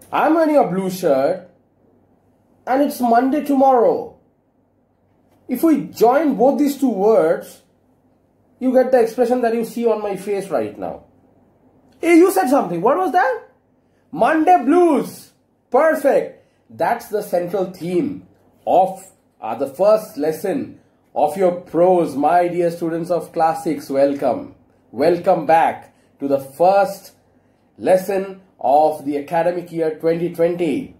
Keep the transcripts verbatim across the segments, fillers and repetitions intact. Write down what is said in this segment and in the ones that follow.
I'm wearing a blue shirt and it's Monday tomorrow. If we join both these two words, you get the expression that you see on my face right now. Hey, you said something. What was that? Monday blues. Perfect. That's the central theme of uh, the first lesson of your prose. My dear students of class six, welcome. Welcome back to the first lesson of the academic year twenty twenty.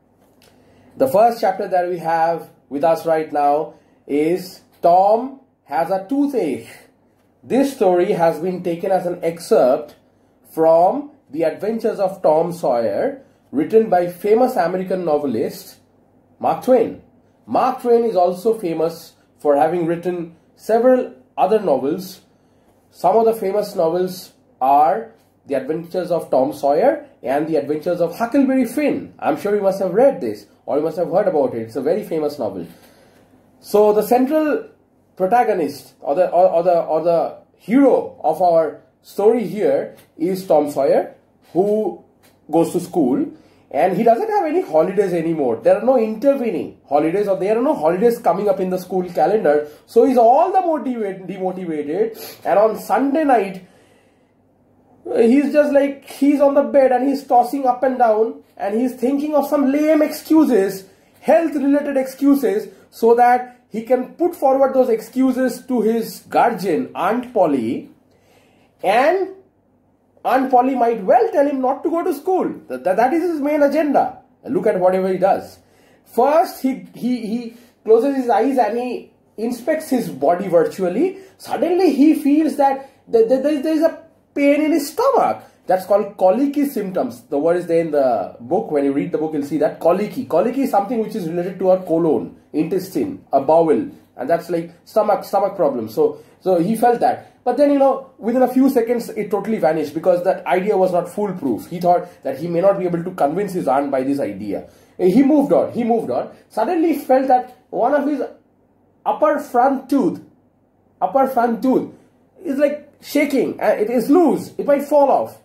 The first chapter that we have with us right now is Tom Has a Toothache. This story has been taken as an excerpt from The Adventures of Tom Sawyer, written by famous American novelist Mark Twain. Mark Twain is also famous for having written several other novels. Some of the famous novels are The Adventures of Tom Sawyer and The Adventures of Huckleberry Finn. I'm sure you must have read this or you must have heard about it. It's a very famous novel. So the central protagonist or the or, or the or the hero of our story here is Tom Sawyer, who goes to school, and he doesn't have any holidays anymore. There are no intervening holidays, or there are no holidays coming up in the school calendar. So he's all the motivated, demotivated, and on Sunday night he's just like, he's on the bed and he's tossing up and down and he's thinking of some lame excuses, health related excuses, so that he can put forward those excuses to his guardian, Aunt Polly, and Aunt Polly might well tell him not to go to school. That, that is his main agenda. Look at whatever he does. First, he, he, he closes his eyes and he inspects his body virtually. Suddenly, he feels that there, there, there is a pain in his stomach. That's called colicky symptoms. The word is there in the book. When you read the book, you'll see that colicky. Colicky is something which is related to our colon, intestine, a bowel, and that's like stomach, stomach problem. So, so he felt that. But then, you know, within a few seconds, it totally vanished because that idea was not foolproof. He thought that he may not be able to convince his aunt by this idea. He moved on. He moved on. Suddenly, he felt that one of his upper front tooth, upper front tooth, is like shaking. It is loose. It might fall off.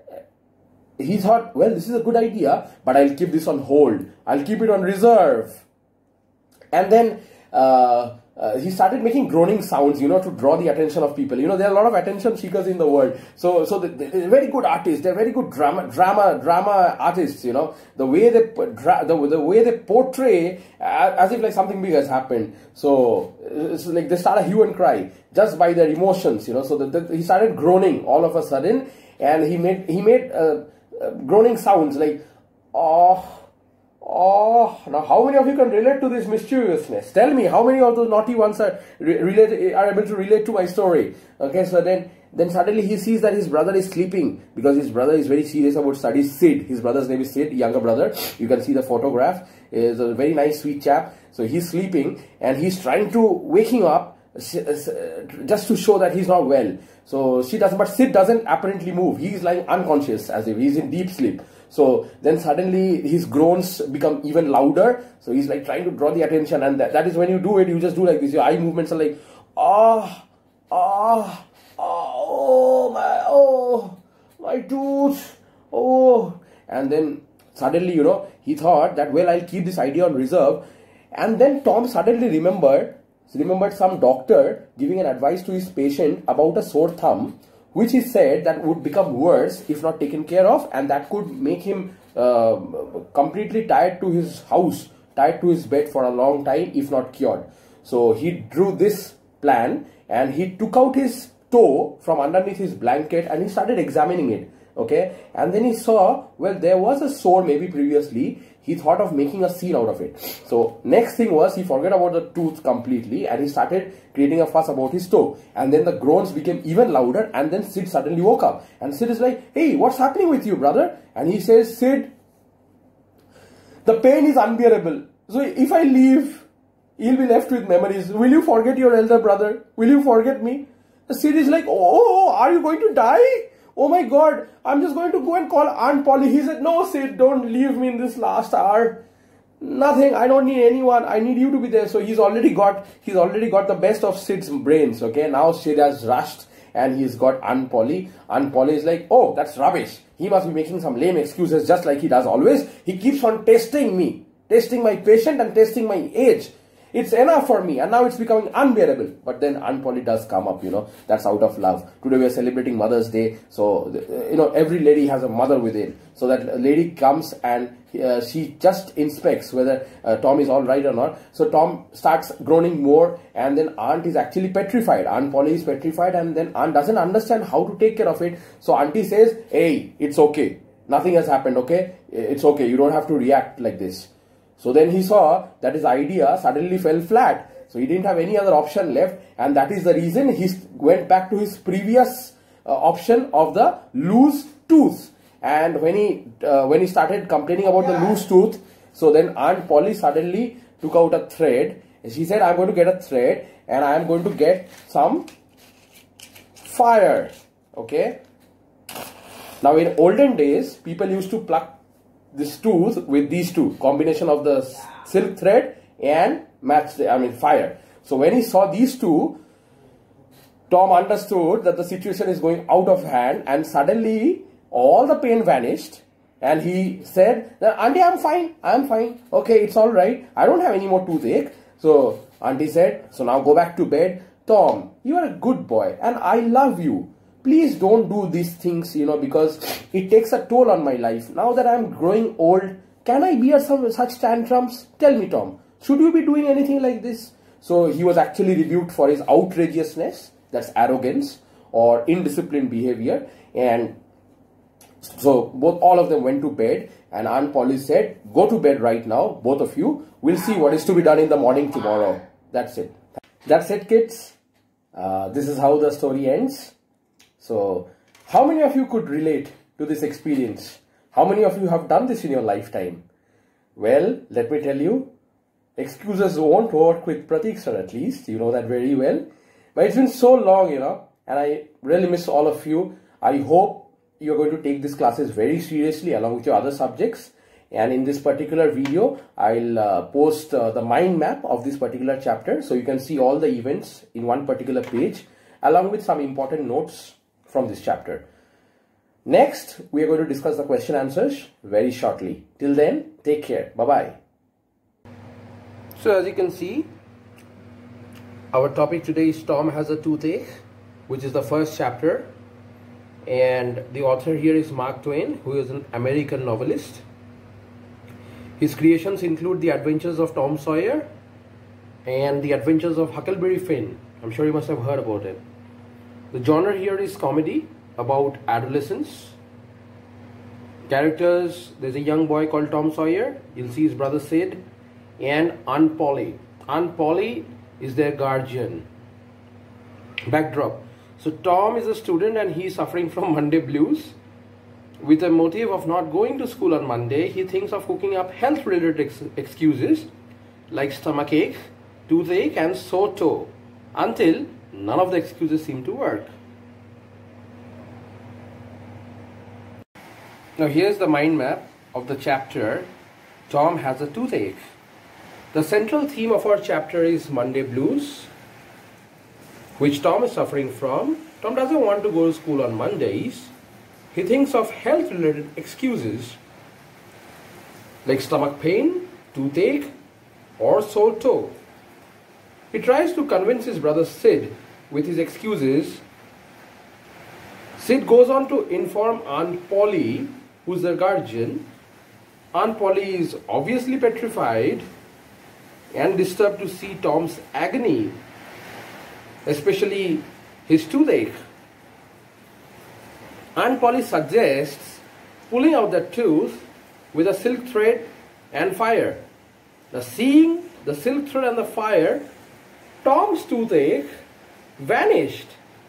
He thought, well, this is a good idea, but I'll keep this on hold. I'll keep it on reserve. And then uh, uh, he started making groaning sounds, you know, to draw the attention of people. You know, there are a lot of attention seekers in the world. So, so they're very good artists. They're very good drama, drama, drama artists. You know, the way they the, the way they portray as if like something big has happened. So it's like they start a hue and cry just by their emotions. You know, so the, the, he started groaning all of a sudden, and he made he made. Uh, Uh, groaning sounds like, oh, oh. Now, how many of you can relate to this mischievousness? Tell me, how many of those naughty ones are re relate are able to relate to my story? Okay, so then, then suddenly he sees that his brother is sleeping because his brother is very serious about studies. Sid, his brother's name is Sid, younger brother. You can see the photograph. Is a very nice, sweet chap. So he's sleeping and he's trying to wake him up just to show that he's not well. So she doesn't, but Sid doesn't apparently move. He's lying unconscious as if he's in deep sleep. So then suddenly his groans become even louder. So he's like trying to draw the attention, and that, that is when you do it, you just do like this. Your eye movements are like, ah, ah, oh, my, oh, my tooth, oh. And then suddenly, you know, he thought that, well, I'll keep this idea on reserve. And then Tom suddenly remembered remembered some doctor giving an advice to his patient about a sore thumb, which he said that would become worse if not taken care of, and that could make him uh, completely tied to his house, tied to his bed for a long time if not cured. So he drew this plan and he took out his toe from underneath his blanket and he started examining it. Okay, and then he saw, well, there was a sore maybe previously. He thought of making a scene out of it. So next thing was, he forgot about the tooth completely and he started creating a fuss about his toe. And then the groans became even louder, and then Sid suddenly woke up. And Sid is like, hey, what's happening with you, brother? And he says, Sid, the pain is unbearable. So if I leave, you'll be left with memories. Will you forget your elder brother? Will you forget me? Sid is like, oh, are you going to die? Oh my God, I'm just going to go and call Aunt Polly. He said, no, Sid, don't leave me in this last hour. Nothing, I don't need anyone. I need you to be there. So he's already got, he's already got the best of Sid's brains. Okay, now Sid has rushed and he's got Aunt Polly. Aunt Polly is like, oh, that's rubbish. He must be making some lame excuses just like he does always. He keeps on testing me, testing my patient and testing my age. It's enough for me, and now it's becoming unbearable. But then Aunt Polly does come up, you know, that's out of love. Today we are celebrating Mother's Day, so, you know, every lady has a mother within. So that lady comes and uh, she just inspects whether uh, Tom is all right or not. So Tom starts groaning more, and then Aunt is actually petrified. Aunt Polly is petrified, and then Aunt doesn't understand how to take care of it. So Auntie says, hey, it's okay. Nothing has happened, okay? It's okay. You don't have to react like this. So then he saw that his idea suddenly fell flat. So he didn't have any other option left, and that is the reason he went back to his previous uh, option of the loose tooth. And when he uh, when he started complaining about the loose tooth, so then Aunt Polly suddenly took out a thread. She said, I'm going to get a thread and I am going to get some fire. Okay. Now in olden days, people used to pluck this tooth with these two, combination of the silk thread and match, I mean fire. So when he saw these two, Tom understood that the situation is going out of hand, and suddenly all the pain vanished, and he said, Auntie, I'm fine, I'm fine, okay, it's all right, I don't have any more toothache. So Auntie said, so now go back to bed. Tom, you are a good boy and I love you. Please don't do these things, you know, because it takes a toll on my life. Now that I'm growing old, can I bear some such tantrums? Tell me, Tom, should you be doing anything like this? So he was actually rebuked for his outrageousness, that's arrogance or indisciplined behavior. And so both all of them went to bed, and Aunt Polly said, go to bed right now, both of you. We'll see what is to be done in the morning tomorrow. That's it. That's it, kids. Uh, this is how the story ends. So, how many of you could relate to this experience? How many of you have done this in your lifetime? Well, let me tell you, excuses won't work with Pratik sir, at least. You know that very well. But it's been so long, you know, and I really miss all of you. I hope you're going to take these classes very seriously along with your other subjects. And in this particular video, I'll uh, post uh, the mind map of this particular chapter, so you can see all the events in one particular page, along with some important notes from this chapter. Next, we are going to discuss the question answers very shortly. Till then, take care. Bye-bye. So as you can see, our topic today is Tom Has a Toothache, which is the first chapter. And the author here is Mark Twain, who is an American novelist. His creations include The Adventures of Tom Sawyer and The Adventures of Huckleberry Finn. I'm sure you must have heard about it. The genre here is comedy about adolescence. Characters, there's a young boy called Tom Sawyer. You'll see his brother Sid and Aunt Polly. Aunt Polly is their guardian. Backdrop. So Tom is a student and he's suffering from Monday blues. With the motive of not going to school on Monday, he thinks of cooking up health-related ex excuses like stomachache, toothache and sore toe, until none of the excuses seem to work. Now here's the mind map of the chapter, Tom Has a Toothache. The central theme of our chapter is Monday blues, which Tom is suffering from. Tom doesn't want to go to school on Mondays. He thinks of health-related excuses like stomach pain, toothache, or sore toe. He tries to convince his brother Sid with his excuses. Sid goes on to inform Aunt Polly, who's their guardian. Aunt Polly is obviously petrified and disturbed to see Tom's agony, especially his toothache. Aunt Polly suggests pulling out the tooth with a silk thread and fire. Now, seeing the silk thread and the fire, Tom's toothache vanished.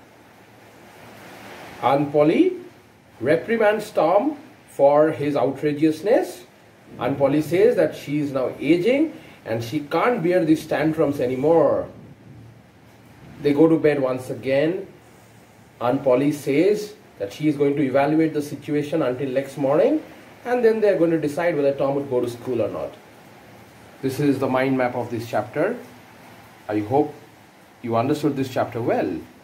Aunt Polly reprimands Tom for his outrageousness. Aunt Polly says that she is now aging and she can't bear these tantrums anymore. They go to bed once again. Aunt Polly says that she is going to evaluate the situation until next morning, and then they are going to decide whether Tom would go to school or not. This is the mind map of this chapter. I hope you understood this chapter well.